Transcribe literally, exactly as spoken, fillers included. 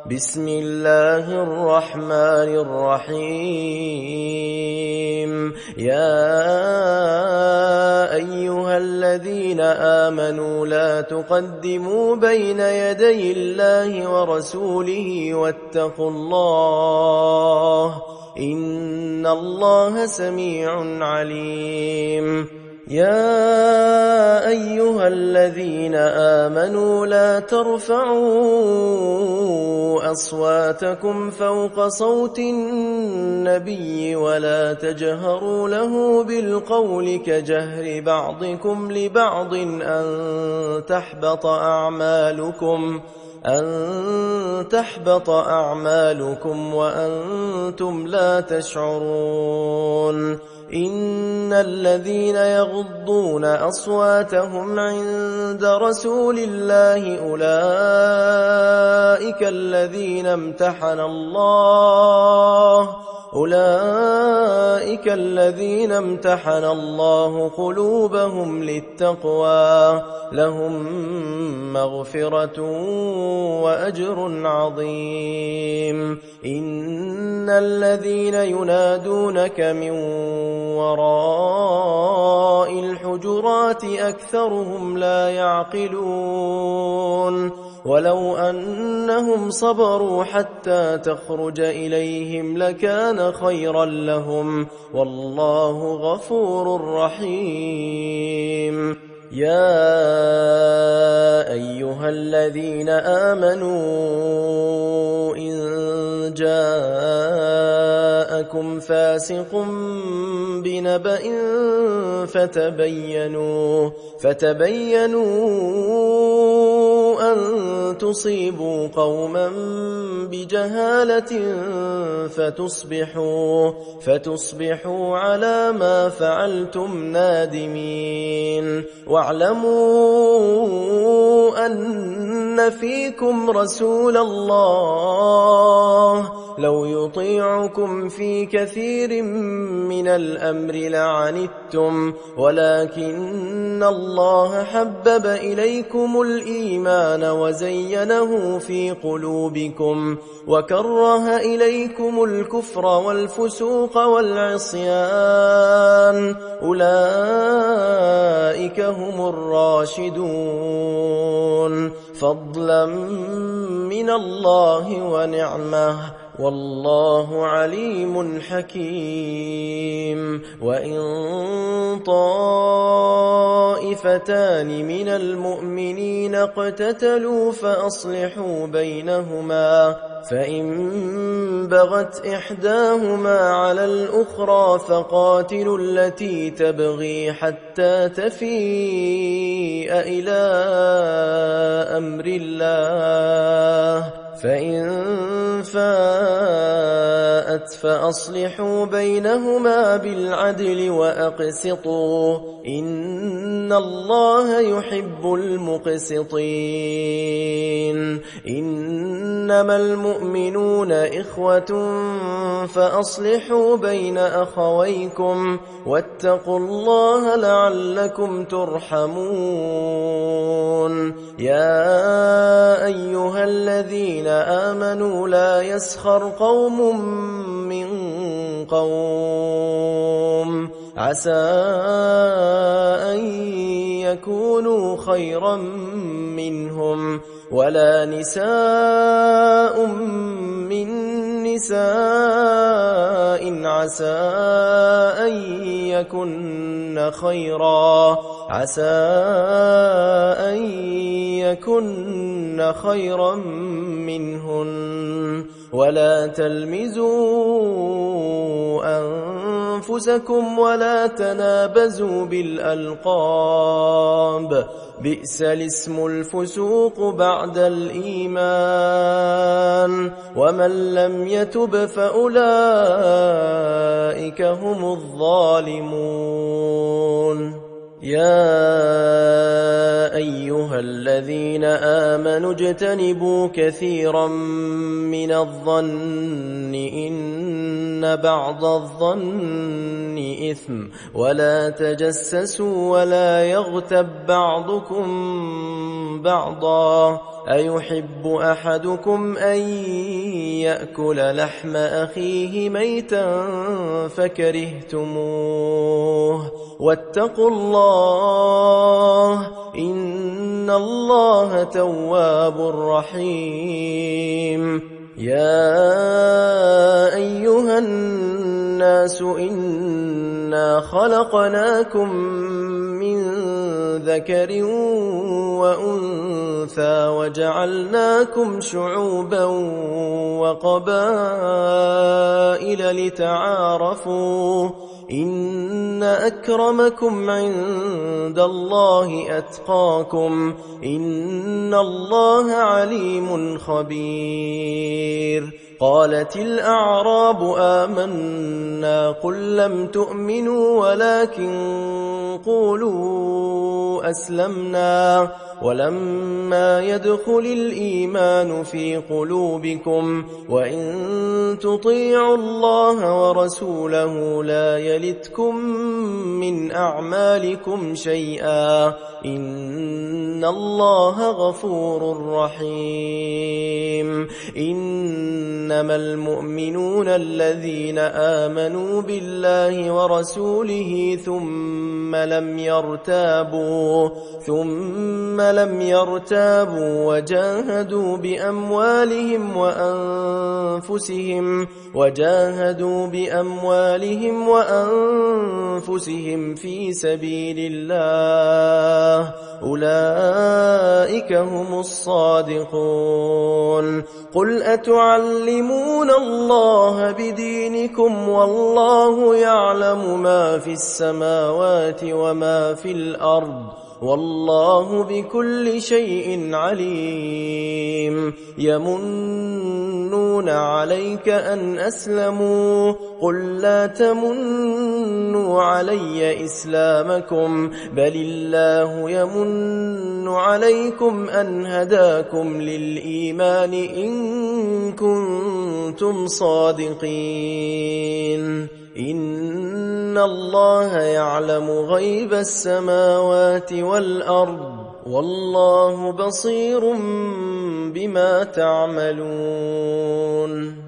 بسم الله الرحمن الرحيم يا أيها الذين آمنوا لا تقدموا بين يدي الله ورسوله واتقوا الله إن الله سميع عليم يا أيها الذين آمنوا لا ترفعوا أصواتكم فوق صوت النبي ولا تجهروا له بالقول كجهر بعضكم لبعض أن تحبط أعمالكم أن تحبط أعمالكم وأنتم لا تشعرون إن الذين يغضون أصواتهم عند رسول الله أولئك الذين امتحن الله أولئك الذين امتحن الله قلوبهم للتقوى لهم مغفرة وأجر عظيم إن الذين ينادونك من وراء الحجرات أكثرهم لا يعقلون ولو أنهم صبروا حتى تخرج إليهم لكان خيرا لهم والله غفور رحيم يا أيها الذين آمنوا إن جاءكم فاسق بنبأ فتبينوا فتبينوا أن تصيبوا قوما بجهالة فتصبحوا فتصبحوا على ما فعلتم نادمين واعلموا أن فيكم رسول الله لو يطيعكم في كثير من الأمر لعنتم ولكن الله حبب إليكم الإيمان وزينه في قلوبكم وكره إليكم الكفر والفسوق والعصيان أولئك هم الراشدون فضلا من الله ونعمه والله عليم حكيم وإن طائفتان من المؤمنين اقتتلوا فأصلحوا بينهما فإن بغت إحداهما على الأخرى فقاتلوا التي تبغي حتى تفيء إلى أمر الله فإن فاءت فأصلحوا بينهما بالعدل وأقسطوا إن الله يحب المقسطين إنما المؤمنون إخوة فأصلحوا بين أخويكم واتقوا الله لعلكم ترحمون يا أيها الذين آمنوا لا يسخر قوم من قوم عسى أن يكونوا خيرا منهم ولا نساء من نساء عسى أن يكن خيرا عسى أن يكن خيرا منهن ولا تلمزوا أنفسكم ولا تنابزوا بالألقاب بئس الاسم الفسوق بعد الإيمان ومن لم يتب فأولئك هم الظالمون يا أيها الذين آمنوا اجتنبوا كثيرا من الظن إن بعض الظن إثم ولا تجسسوا ولا يغتب بعضكم بعضا أيحب أحدكم أن يأكل لحم أخيه ميتا فكرهتموه واتقوا الله إن الله تواب رحيم يا أيها الناس إنا خلقناكم من ذكر وأنثى وجعلناكم شعوبا وقبائل لتعارفوا إن أكرمكم عند الله أتقاكم إن الله عليم خبير قالت الأعراب آمنا قل لم تؤمنوا ولكن قولوا أسلمنا ولما يدخل الإيمان في قلوبكم وإن تطيعوا الله ورسوله لا يلتكم من أعمالكم شيئا إن الله غفور رحيم إنما المؤمنون الذين آمنوا بالله ورسوله ثم لم يرتابوا ثم لم يرتابوا وجاهدوا بأموالهم وأنفسهم وجاهدوا بأموالهم وأنفسهم في سبيل الله أولئك هم الصادقون قل أتعلمون الله بدينكم والله يعلم ما في السماوات وما في الأرض والله بكل شيء عليم يمنون عليك أن أسلموا قل لا تمنوا علي إسلامكم بل الله يمن عليكم أن هداكم للإيمان إن كنتم صادقين إن الله يعلم غيب السماوات والأرض والله بصير بما تعملون